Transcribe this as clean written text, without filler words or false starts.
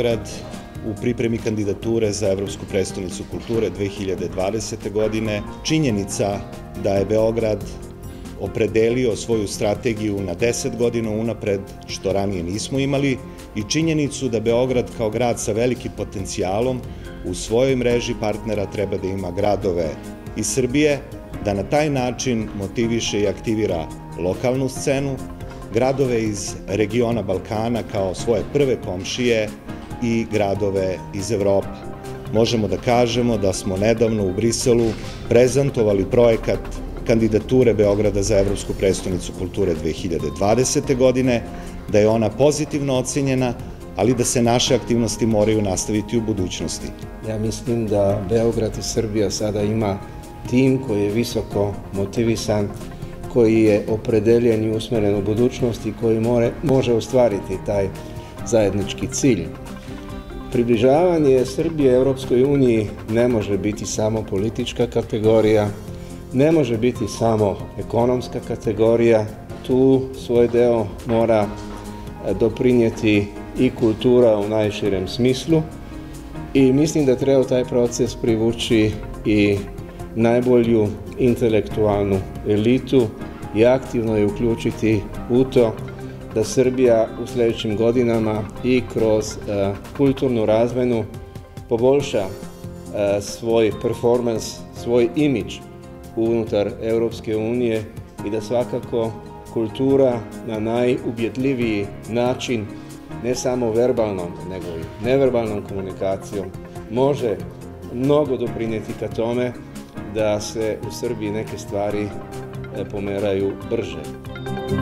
Beograd u pripremi kandidature za Evropsku prestonicu kulture 2020. godine. Činjenica da je Beograd opredelio svoju strategiju na 10 godina unapred, što ranije nismo imali, i činjenicu da Beograd kao grad sa velikim potencijalom u svojoj mreži partnera treba da ima gradove iz Srbije, da na taj način motiviše i aktivira lokalnu scenu, gradove iz regiona Balkana kao svoje prve komšije i gradove iz Evrope. Možemo da kažemo da smo nedavno u Briselu prezentovali projekat kandidature Beograda za Evropsku prestonicu kulture 2020. godine, da je ona pozitivno ocenjena, ali da se naše aktivnosti moraju nastaviti u budućnosti. Ja mislim da Beograd i Srbija sada ima tim koji je visoko motivisan, koji je opredeljen i usmeren u budućnosti i koji može ostvariti taj zajednički cilj. Približavanje Srbije Evropskoj uniji ne može biti samo politička kategorija, ne može biti samo ekonomska kategorija, tu svoj deo mora doprinijeti i kultura u najširem smislu i mislim da treba taj proces privući i najbolju intelektualnu elitu i aktivno je uključiti u to da Srbija u sljedećim godinama i kroz kulturnu razmenu poboljša svoj performans, svoj imidž unutar Evropske unije i da svakako kultura na najubjedljiviji način, ne samo verbalnom, nego i neverbalnom komunikacijom, može mnogo doprinijeti ka tome da se u Srbiji neke stvari pomeraju brže.